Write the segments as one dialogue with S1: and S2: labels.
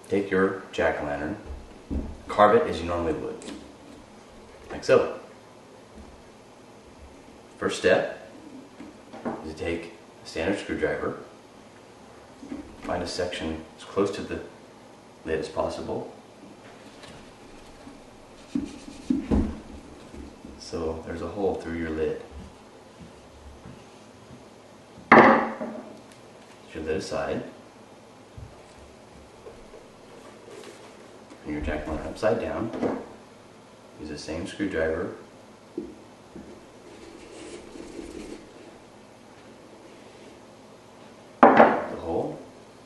S1: take your jack-o'-lantern, carve it as you normally would, like so. First step is to take a standard screwdriver, find a section as close to the lid as possible. So there's a hole through your lid. Set your lid aside. And your jack-o'-lantern upside down. Use the same screwdriver. The hole.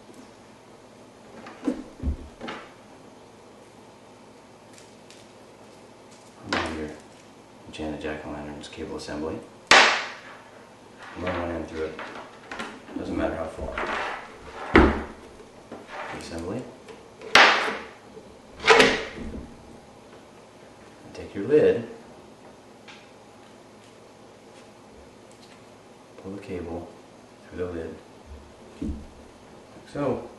S1: And then your enchanted jack-o'-lantern's cable assembly. Run one end through it. Doesn't matter how far. The assembly. Take your lid, pull the cable through the lid, like so.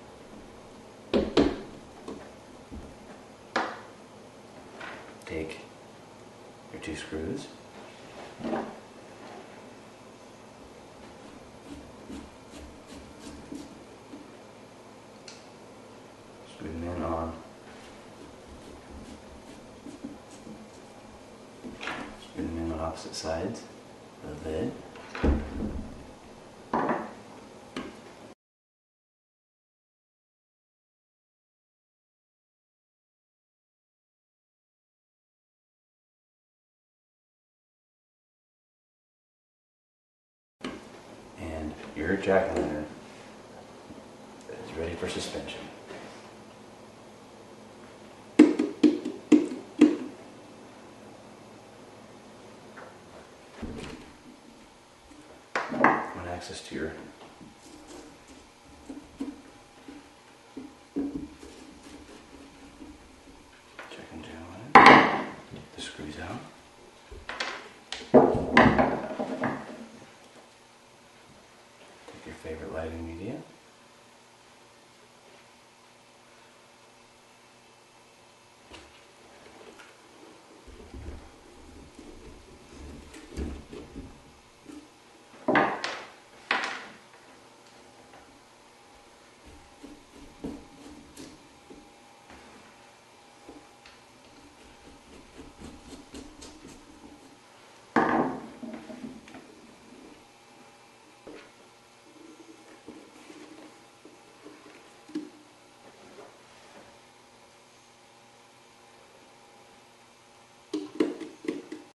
S1: Take your two screws, screw them in on opposite sides of the lid. And your jack-o'-lantern is ready for suspension. Access to your check and jack-o'-lantern. Get the screws out.